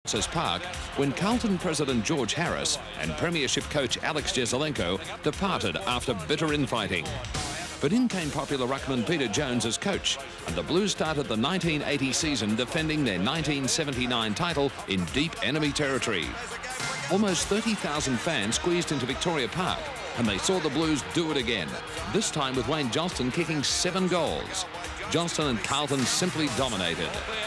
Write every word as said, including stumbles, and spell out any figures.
Francis Park when Carlton President George Harris and Premiership coach Alex Jesaulenko departed after bitter infighting. But in came popular ruckman Peter Jones as coach, and the Blues started the nineteen eighty season defending their nineteen seventy-nine title in deep enemy territory. Almost thirty thousand fans squeezed into Victoria Park, and they saw the Blues do it again, this time with Wayne Johnston kicking seven goals. Johnston and Carlton simply dominated.